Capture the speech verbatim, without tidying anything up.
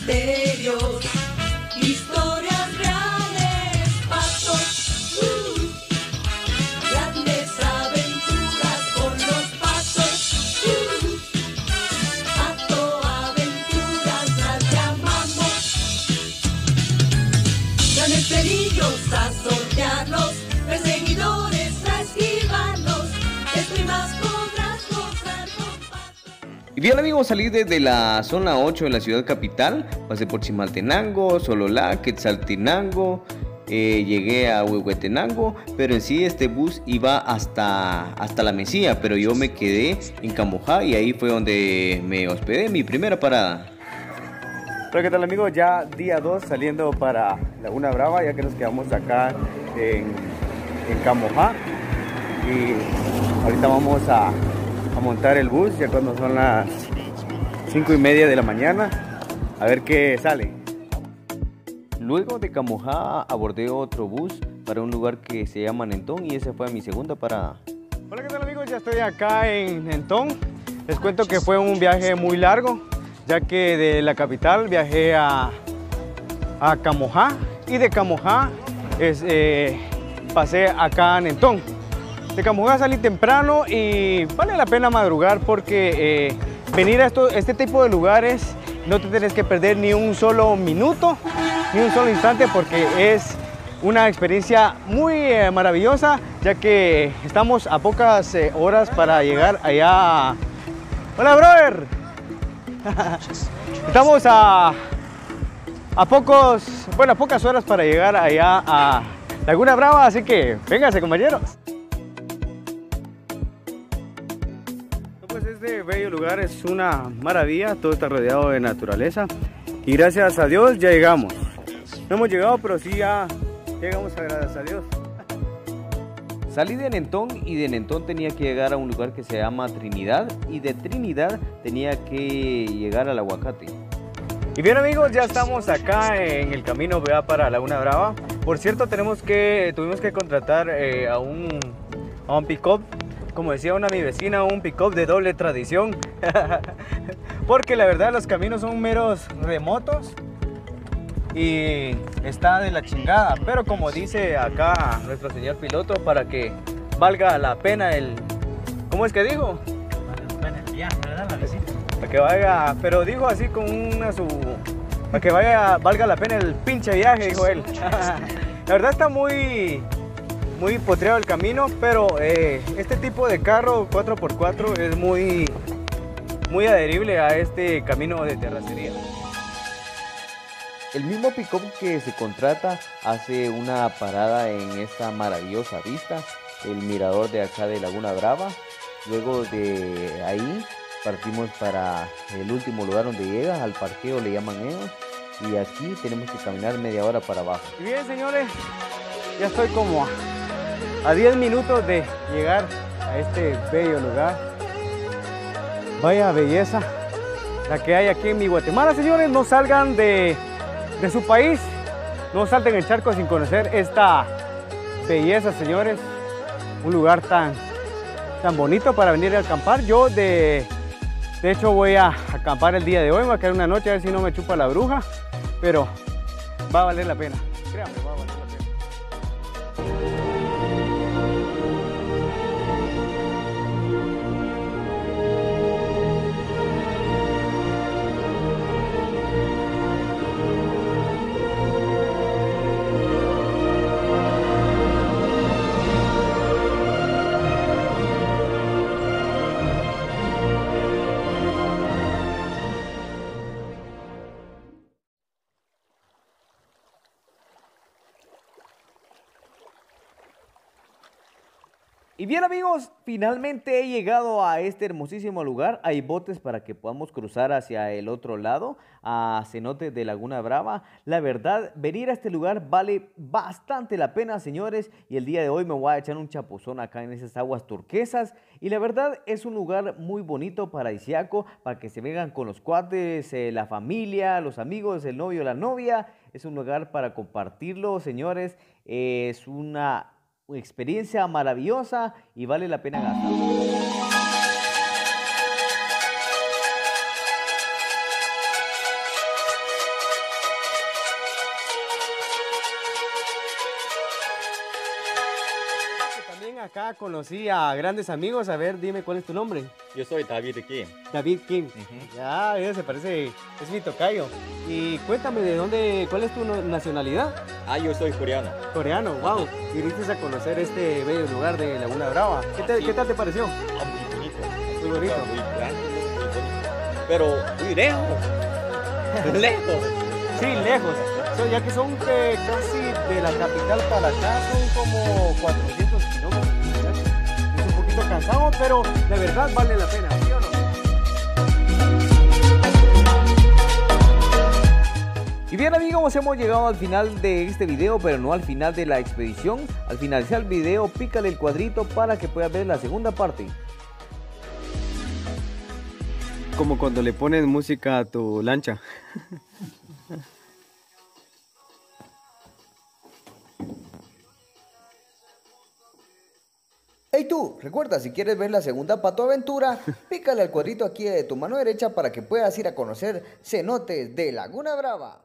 misterios, historias reales, pasos, uh, grandes aventuras por los pasos, uh, pato aventuras las llamamos. Grandes peligros a sortearlos, perseguidores a esquivarlos, esprimas podrás gozar con patos. Y bien amigos, salí desde la zona ocho de la ciudad capital, pasé por Chimaltenango, Sololá, Quetzaltenango, eh, llegué a Huehuetenango, pero en sí este bus iba hasta, hasta La Mesía, pero yo me quedé en Camojá y ahí fue donde me hospedé, mi primera parada. Hola, ¿qué tal amigos? Ya día dos saliendo para Laguna Brava, ya que nos quedamos acá en, en Camojá y ahorita vamos a, a montar el bus ya cuando son las cinco y media de la mañana, a ver qué sale. Luego de Camojá abordé otro bus para un lugar que se llama Nentón y esa fue mi segunda parada. Hola, ¿qué tal amigos? Ya estoy acá en Nentón. Les cuento que fue un viaje muy largo, ya que de la capital viajé a, a Camojá y de Camojá es, eh, pasé acá a Nentón. De Camojá salí temprano y vale la pena madrugar porque eh, venir a esto, este tipo de lugares no te tienes que perder ni un solo minuto, ni un solo instante, porque es una experiencia muy eh, maravillosa, ya que estamos a pocas eh, horas para llegar allá. ¡Hola, brother! Estamos a, a pocos, bueno, a pocas horas para llegar allá a Laguna Brava, así que vénganse, compañeros. Pues este bello lugar es una maravilla, todo está rodeado de naturaleza y gracias a Dios ya llegamos. No hemos llegado, pero sí ya llegamos, gracias a Dios. Salí de Nentón y de Nentón tenía que llegar a un lugar que se llama Trinidad y de Trinidad tenía que llegar al Aguacate. Y bien amigos, ya estamos acá en el camino para Laguna Brava. Por cierto, tenemos que, tuvimos que contratar eh, a un, a un pick-up, como decía una mi vecina, un pick-up de doble tradición. Porque la verdad los caminos son meros remotos y está de la chingada, pero como dice acá nuestro señor piloto, para que valga la pena el... ¿Cómo es que digo? Vale la pena el viaje, ¿verdad? La visita. Para que vaya, pero dijo así con una su... Para que vaya, valga la pena el pinche viaje, dijo él. La verdad está muy... muy potreado el camino, pero eh, este tipo de carro cuatro por cuatro es muy... muy adherible a este camino de terracería. El mismo pick-up que se contrata hace una parada en esta maravillosa vista, el mirador de acá de Laguna Brava. Luego de ahí partimos para el último lugar donde llega, al parqueo le llaman ellos, y aquí tenemos que caminar media hora para abajo. Y bien señores, ya estoy como a, a diez minutos de llegar a este bello lugar. Vaya belleza la que hay aquí en mi Guatemala, señores. No salgan de... de su país, no salten el charco sin conocer esta belleza, señores. Un lugar tan, tan bonito para venir a acampar. Yo de, de hecho voy a acampar el día de hoy, me voy a quedar una noche a ver si no me chupa la bruja, pero va a valer la pena, créanme, va a valer la pena. Y bien amigos, finalmente he llegado a este hermosísimo lugar. Hay botes para que podamos cruzar hacia el otro lado, a cenotes de Laguna Brava. La verdad, venir a este lugar vale bastante la pena, señores. Y el día de hoy me voy a echar un chapuzón acá en esas aguas turquesas. Y la verdad es un lugar muy bonito, paradisíaco, para que se vengan con los cuates, eh, la familia, los amigos, el novio, la novia. Es un lugar para compartirlo, señores. Eh, es una... Una experiencia maravillosa y vale la pena gastar. acá conocí a grandes amigos. A ver, dime cuál es tu nombre. Yo soy David Kim. David Kim. Ujú. Ya, mira, se parece, es mi tocayo. Y cuéntame de dónde, ¿cuál es tu no- nacionalidad? Ah, yo soy coreano. Coreano, wow. Y viniste a conocer este bello lugar de Laguna Brava. ¿Qué, te- Sí. ¿qué tal te pareció? Ah, muy bonito. Muy bonito. Muy grande, muy bonito. Pero muy lejos. lejos. Sí, lejos. So, ya que son eh, casi de la capital para acá, son como cuatrocientos kilómetros. ¿Verdad? Es un poquito cansado, pero de verdad vale la pena, ¿sí o no? Y bien amigos, hemos llegado al final de este video, pero no al final de la expedición. Al finalizar el video, pícale el cuadrito para que puedas ver la segunda parte. Como cuando le pones música a tu lancha. Hey tú, recuerda, si quieres ver la segunda para tu aventura, pícale al cuadrito aquí de tu mano derecha para que puedas ir a conocer cenotes de Laguna Brava.